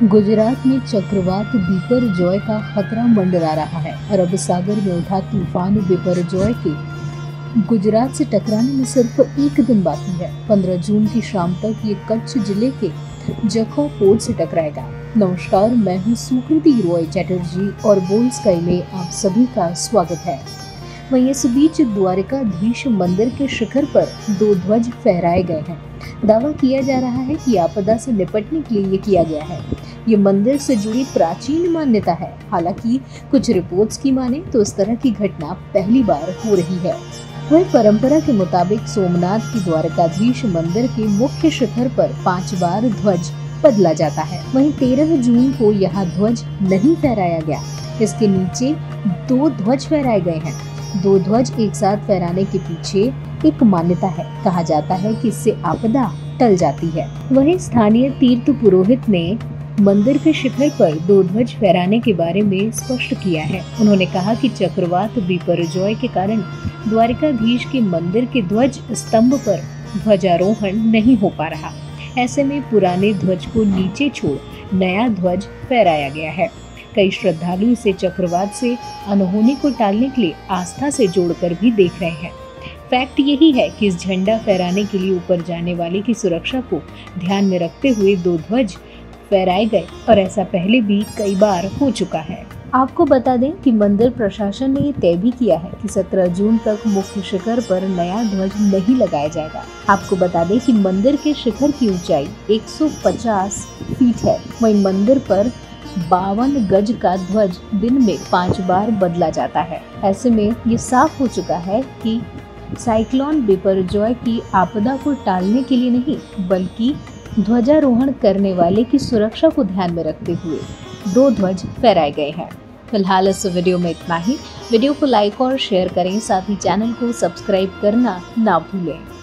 गुजरात में चक्रवात बिपरजॉय का खतरा मंडरा रहा है। अरब सागर में उठा तूफान बिपरजॉय के गुजरात से टकराने में सिर्फ एक दिन बाकी है। 15 जून की शाम तक ये कच्छ जिले के जखौ पोर्ट से टकराएगा। नमस्कार, मैं हूँ सुकृति रॉय चैटर्जी और बोल स्काई में आप सभी का स्वागत है। वहीं इस बीच द्वारकाधीश मंदिर के शिखर पर 2 ध्वज फहराए गए हैं। दावा किया जा रहा है कि आपदा से निपटने के लिए ये किया गया है। ये मंदिर से जुड़ी प्राचीन मान्यता है। हालांकि कुछ रिपोर्ट्स की माने तो इस तरह की घटना पहली बार हो रही है। वही परंपरा के मुताबिक सोमनाथ की द्वारकाधीश मंदिर के मुख्य शिखर पर 5 बार ध्वज बदला जाता है। वहीं 13 जून को यहाँ ध्वज नहीं फहराया गया। इसके नीचे 2 ध्वज फहराए गए हैं। 2 ध्वज एक साथ फहराने के पीछे एक मान्यता है। कहा जाता है कि इससे आपदा टल जाती है। वहीं स्थानीय तीर्थ पुरोहित ने मंदिर के शिखर पर 2 ध्वज फहराने के बारे में स्पष्ट किया है। उन्होंने कहा कि चक्रवात बिपरजॉय के कारण द्वारकाधीश के मंदिर के ध्वज स्तंभ पर ध्वजारोहण नहीं हो पा रहा। ऐसे में पुराने ध्वज को नीचे छोड़ नया ध्वज फहराया गया है। कई श्रद्धालु इसे चक्रवात से अनहोनी को टालने के लिए आस्था से जोड़कर भी देख रहे हैं। फैक्ट यही है कि इस झंडा फहराने के लिए ऊपर जाने वाले की सुरक्षा को ध्यान में रखते हुए 2 ध्वज फहराए गए और ऐसा पहले भी कई बार हो चुका है। आपको बता दें कि मंदिर प्रशासन ने ये तय भी किया है कि 17 जून तक मुख्य शिखर पर नया ध्वज नहीं लगाया जाएगा। आपको बता दें कि मंदिर के शिखर की ऊंचाई 150 फीट है। वहीं मंदिर पर 52 गज का ध्वज दिन में 5 बार बदला जाता है। ऐसे में ये साफ हो चुका है कि साइक्लोन बिपरजॉय की आपदा को टालने के लिए नहीं, बल्कि ध्वजारोहण करने वाले की सुरक्षा को ध्यान में रखते हुए 2 ध्वज फहराए गए हैं। फिलहाल इस वीडियो में इतना ही। वीडियो को लाइक और शेयर करें, साथ ही चैनल को सब्सक्राइब करना ना भूलें।